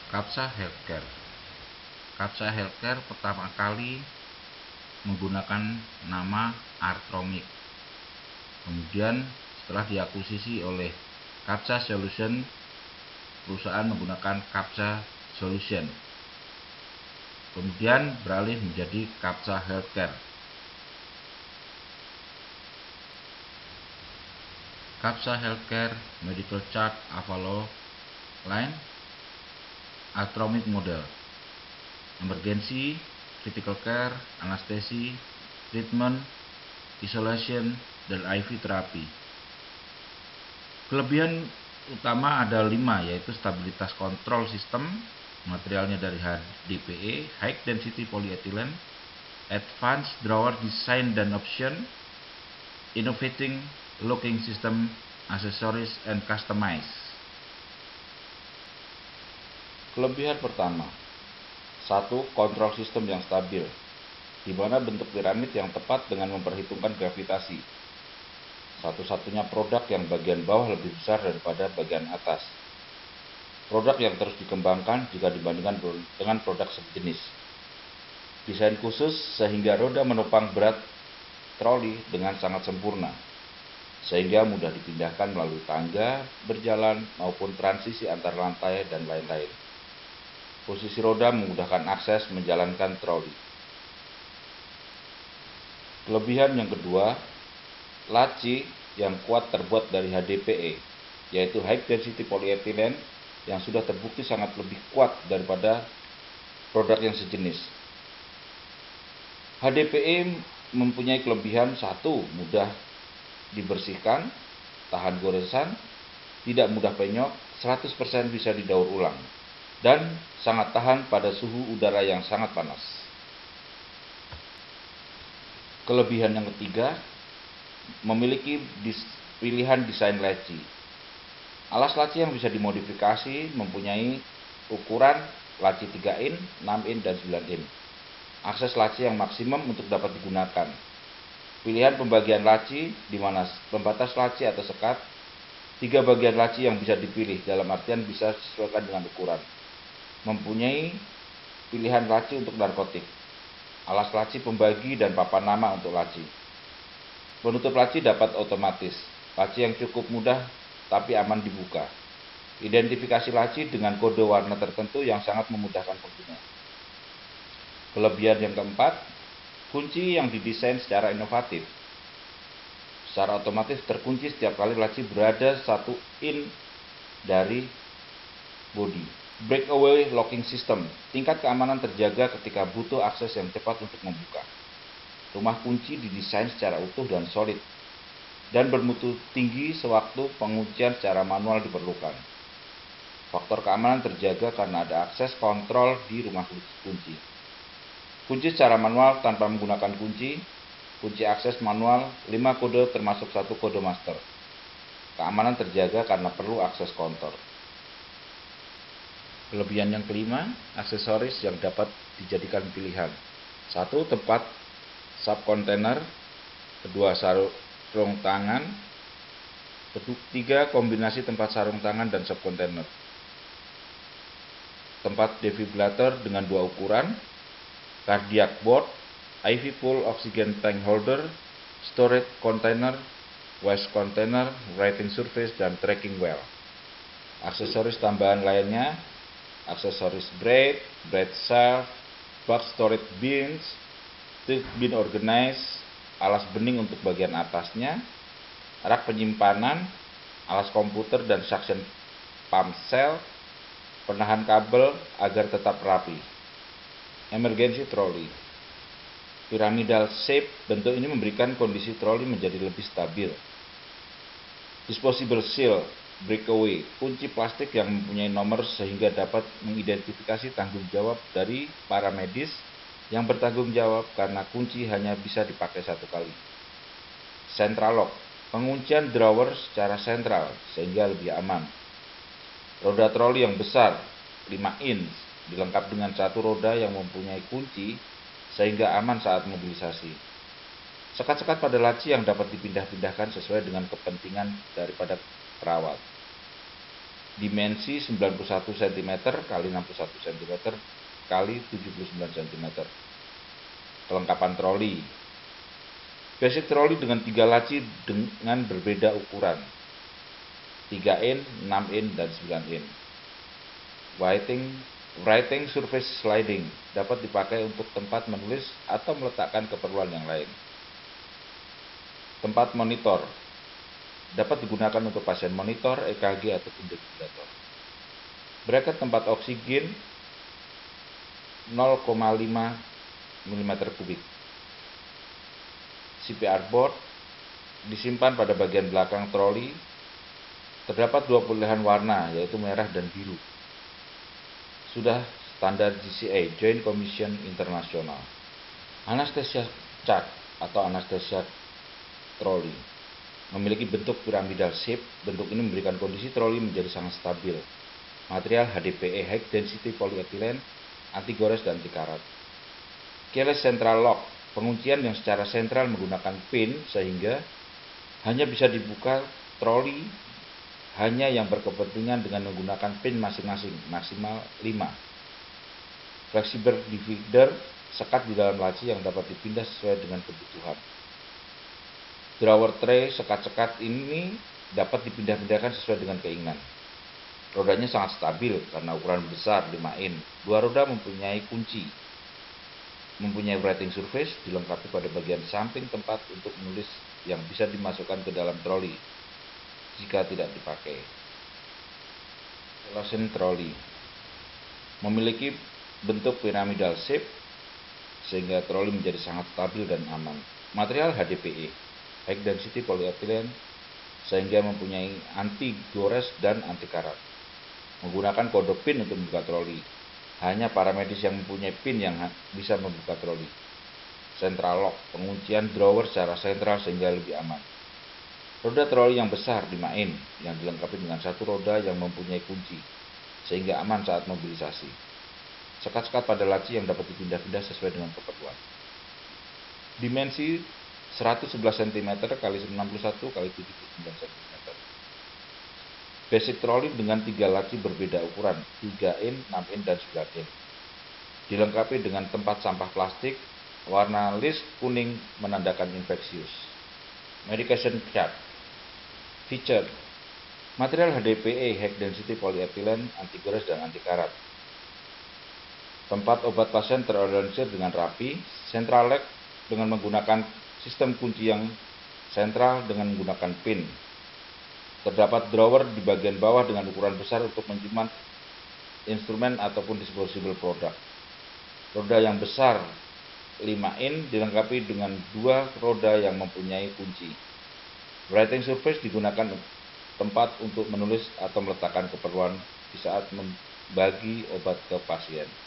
Kapsa Healthcare. Kapsa Healthcare pertama kali menggunakan nama Artromic. Kemudian setelah diakuisisi oleh Kapsa Solution, perusahaan menggunakan Kapsa Solution. Kemudian beralih menjadi Kapsa Healthcare. Kapsa Healthcare Medical Chart Avalo Line Artromic Model, Emergency, Critical Care, Anestesi, Treatment, Isolation, dan IV Terapi. Kelebihan utama ada 5, yaitu stabilitas kontrol sistem, materialnya dari HDPE, High Density Polyethylene, Advanced Drawer Design dan Option, Innovating Locking System, Accessories, and Customize. Kelebihan pertama, 1. Kontrol sistem yang stabil, di mana bentuk piramid yang tepat dengan memperhitungkan gravitasi. Satu-satunya produk yang bagian bawah lebih besar daripada bagian atas. Produk yang terus dikembangkan jika dibandingkan dengan produk sejenis. Desain khusus sehingga roda menopang berat troli dengan sangat sempurna, sehingga mudah dipindahkan melalui tangga, berjalan, maupun transisi antar lantai dan lain-lain. Posisi roda memudahkan akses menjalankan troli. Kelebihan yang kedua, laci yang kuat terbuat dari HDPE, yaitu High Density Polyethylene, yang sudah terbukti sangat lebih kuat daripada produk yang sejenis. HDPE mempunyai kelebihan 1. Mudah dibersihkan, tahan goresan, tidak mudah penyok, 100% bisa didaur ulang, dan sangat tahan pada suhu udara yang sangat panas. Kelebihan yang ketiga, memiliki pilihan desain laci. Alas laci yang bisa dimodifikasi mempunyai ukuran laci 3 in, 6 in, dan 9 in. Akses laci yang maksimum untuk dapat digunakan. Pilihan pembagian laci, di mana pembatas laci atau sekat, 3 bagian laci yang bisa dipilih, dalam artian bisa disesuaikan dengan ukuran. Mempunyai pilihan laci untuk narkotik, alas laci pembagi, dan papan nama untuk laci. Penutup laci dapat otomatis, laci yang cukup mudah tapi aman dibuka. Identifikasi laci dengan kode warna tertentu yang sangat memudahkan pengguna. Kelebihan yang keempat, kunci yang didesain secara inovatif. Secara otomatis terkunci setiap kali laci berada 1 in dari bodi. Breakaway locking system, tingkat keamanan terjaga ketika butuh akses yang cepat untuk membuka. Rumah kunci didesain secara utuh dan solid, dan bermutu tinggi sewaktu penguncian secara manual diperlukan. Faktor keamanan terjaga karena ada akses kontrol di rumah kunci. Kunci secara manual tanpa menggunakan kunci akses manual, 5 kode termasuk 1 kode master. Keamanan terjaga karena perlu akses kontor. Kelebihan yang kelima, aksesoris yang dapat dijadikan pilihan. 1. Tempat subkontainer. 2. Sarung tangan. 3. Kombinasi tempat sarung tangan dan subkontainer. Tempat defibrillator dengan 2 ukuran. Cardiac board, IV full oxygen tank holder, storage container, waste container, writing surface, dan tracking well. Aksesoris tambahan lainnya, aksesoris bread shelf, box storage bins, tilt bin organize, alas bening untuk bagian atasnya, rak penyimpanan, alas komputer dan suction pump cell, penahan kabel agar tetap rapi. Emergency trolley, pyramidal shape, bentuk ini memberikan kondisi troli menjadi lebih stabil. Disposable seal, breakaway, kunci plastik yang mempunyai nomor sehingga dapat mengidentifikasi tanggung jawab dari para medis yang bertanggung jawab karena kunci hanya bisa dipakai 1 kali. Central lock, penguncian drawer secara sentral sehingga lebih aman. Roda troli yang besar, 5 inch, dilengkapi dengan 1 roda yang mempunyai kunci sehingga aman saat mobilisasi. Sekat-sekat pada laci yang dapat dipindah-pindahkan sesuai dengan kepentingan daripada perawat. Dimensi 91 cm kali 61 cm kali 79 cm. Kelengkapan troli. Basic troli dengan 3 laci dengan berbeda ukuran, 3 in, 6 in, dan 9 in. Writing surface sliding dapat dipakai untuk tempat menulis atau meletakkan keperluan yang lain. Tempat monitor dapat digunakan untuk pasien monitor, EKG, ataupun defibrilator. Bracket tempat oksigen 0,5 mm3. CPR board disimpan pada bagian belakang troli. Terdapat 2 pilihan warna, yaitu merah dan biru. Sudah standar JCA, Joint Commission International. Anesthesia chart atau anestesia troli memiliki bentuk pyramidal shape. Bentuk ini memberikan kondisi troli menjadi sangat stabil. Material HDPE, High Density Polyethylene, anti gores dan anti karat. Keyless Central Lock, penguncian yang secara sentral menggunakan pin sehingga hanya bisa dibuka troli hanya yang berkepentingan dengan menggunakan pin masing-masing, maksimal 5. Flexible divider, sekat di dalam laci yang dapat dipindah sesuai dengan kebutuhan. Drawer tray, sekat-sekat ini dapat dipindah-pindahkan sesuai dengan keinginan. Rodanya sangat stabil karena ukuran besar 5 in. 2 roda mempunyai kunci. Mempunyai writing surface, dilengkapi pada bagian samping tempat untuk menulis yang bisa dimasukkan ke dalam troli jika tidak dipakai. Cellophane troli memiliki bentuk pyramidal shape sehingga troli menjadi sangat stabil dan aman. Material HDPE, High Density Polyethylene, sehingga mempunyai anti gores dan anti karat. Menggunakan kode pin untuk membuka troli. Hanya para medis yang mempunyai pin yang bisa membuka troli. Central lock, penguncian drawer secara sentral sehingga lebih aman. Roda troli yang besar 5 in yang dilengkapi dengan 1 roda yang mempunyai kunci sehingga aman saat mobilisasi. Sekat-sekat pada laci yang dapat dipindah-pindah sesuai dengan keperluan. Dimensi 111 cm x 91 x 79 cm. Basic troli dengan 3 laci berbeda ukuran, 3 in, 6 in, dan 9 in. Dilengkapi dengan tempat sampah plastik, warna list kuning menandakan infeksius. Medication chart. Feature. Material HDPE, High Density Polyethylene, anti gores dan anti karat. Tempat obat pasien terorganisir dengan rapi. Central lock dengan menggunakan sistem kunci yang sentral dengan menggunakan pin. Terdapat drawer di bagian bawah dengan ukuran besar untuk menyimpan instrumen ataupun disposable product. Roda yang besar 5 in dilengkapi dengan 2 roda yang mempunyai kunci. Writing surface digunakan tempat untuk menulis atau meletakkan keperluan di saat membagi obat ke pasien.